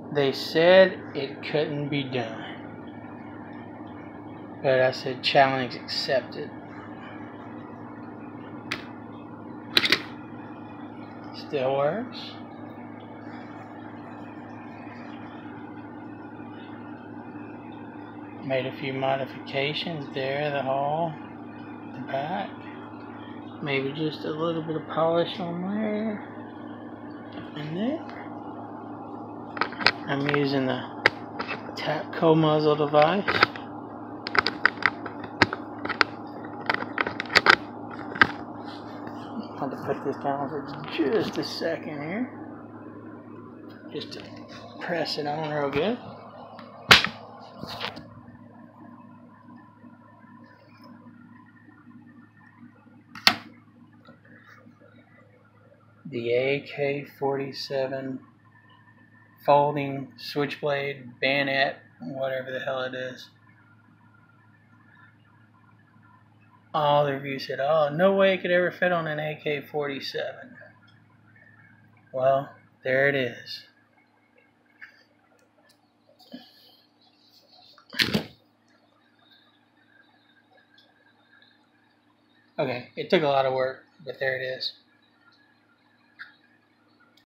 They said it couldn't be done. But I said challenge accepted. Still works. Made a few modifications there, the hull, the back. Maybe just a little bit of polish on there and there. I'm using the Tapco muzzle device. I'm going to put this down for just a second here. Just to press it on real good. The AK-47 folding switchblade, bayonet, whatever the hell it is. All the reviews said, oh, no way it could ever fit on an AK-47. Well, there it is. Okay, it took a lot of work, but there it is.